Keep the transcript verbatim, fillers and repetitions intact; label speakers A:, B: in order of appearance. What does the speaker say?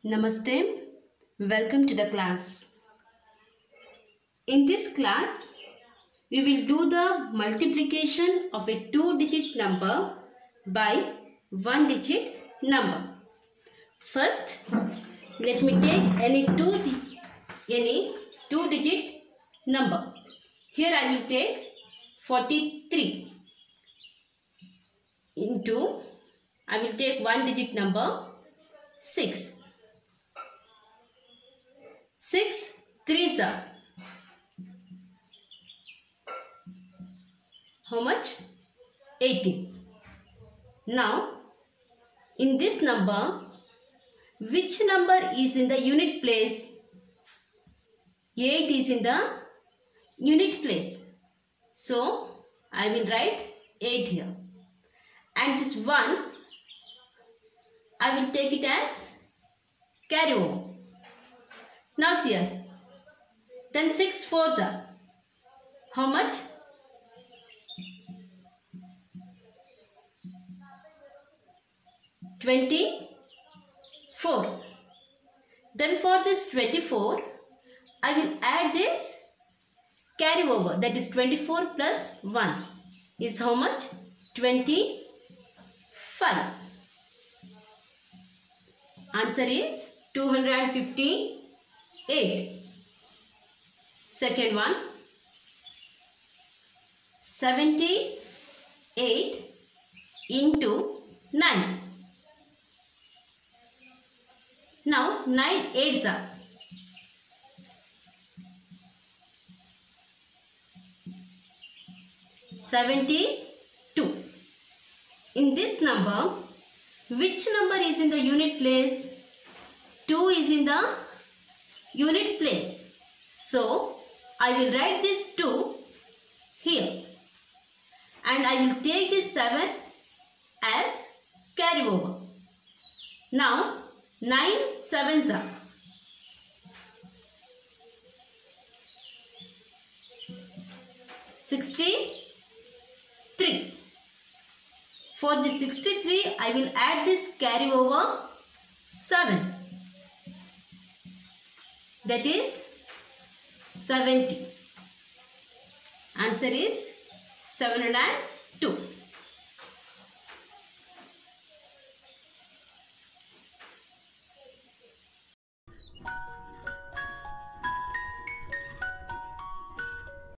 A: Namaste, welcome to the class. In this class, we will do the multiplication of a two-digit number by one-digit number. First, let me take any two any two-digit number. Here I will take forty-three into I will take one-digit number six. Six threes are how much? eighty. Now, in this number, which number is in the unit place? eight is in the unit place. So, I will write eight here. And this one, I will take it as carry over. Now see here. Then six fours are how much? twenty-four. Then for this twenty-four, I will add this carry over. That is twenty-four plus one is how much? twenty-five. Answer is two hundred fifty-eight. Second one, seventy-eight into nine. Now nine eights are seventy-two. In this number, which number is in the unit place? two is in the unit place. So, I will write this two here. And I will take this seven as carry over. Now, nine sevens are sixty-three. For the sixty-three, I will add this carry over seven. That is seventy. Answer is seven hundred two.